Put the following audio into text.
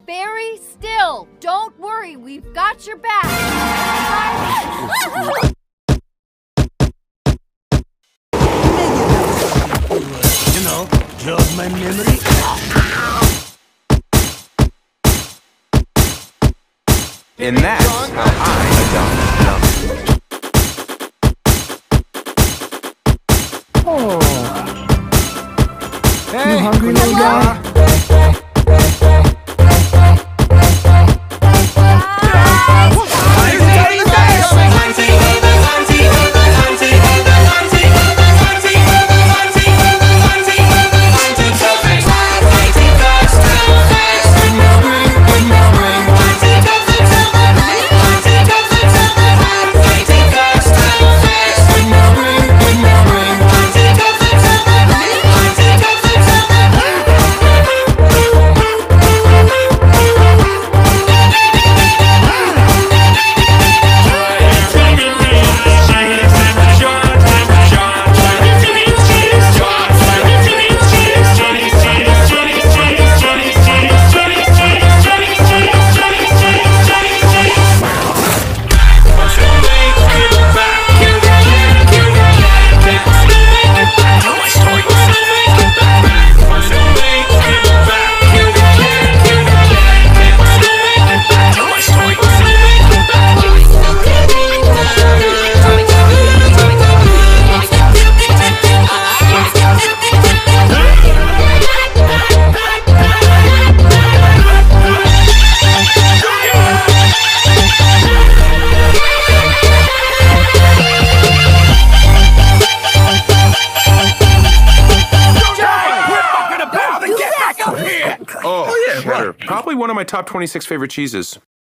very still. Don't worry, we've got your back. You know, jog my memory. And that's how I adopt numbers. Oh. Hey, you hungry, little guy? Oh, yeah, cheddar. Probably one of my top 26 favorite cheeses.